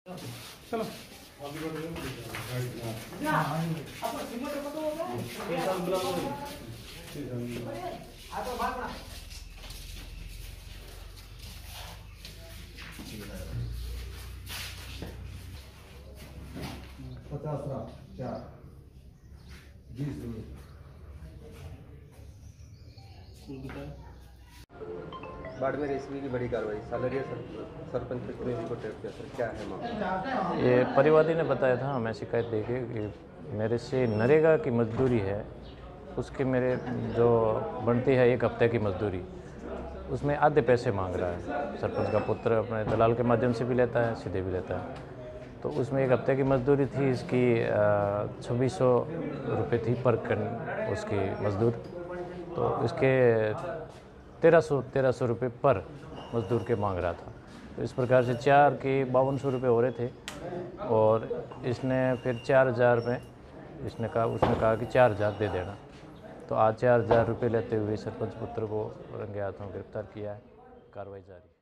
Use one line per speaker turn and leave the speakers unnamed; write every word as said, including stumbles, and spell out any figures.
चलो
पचास रहा चार बीस
बाड़मेर एसपी की बड़ी कार्रवाई सालरिया सर, सरपंच प्रतिनिधि को टेप किया सर, क्या है मामला?
ये परिवादी ने बताया था, हमें शिकायत देके कि मेरे से नरेगा की मजदूरी है, उसके मेरे जो बनती है एक हफ्ते की मजदूरी, उसमें आधे पैसे मांग रहा है। सरपंच का पुत्र अपने दलाल के माध्यम से भी लेता है, सीधे भी लेता है। तो उसमें एक हफ्ते की मजदूरी थी, इसकी छब्बीस सौ रुपये थी पर कन उसकी मजदूर। तो इसके तेरह सौ तेरह सौ रुपये पर मजदूर के मांग रहा था। तो इस प्रकार से चार के बावन सौ रुपये हो रहे थे और इसने फिर चार हज़ार में इसने कहा उसने कहा कि चार हज़ार दे देना। तो आज चार हज़ार रुपये लेते हुए सरपंच पुत्र को रंगे हाथों गिरफ्तार किया है। कार्रवाई जारी।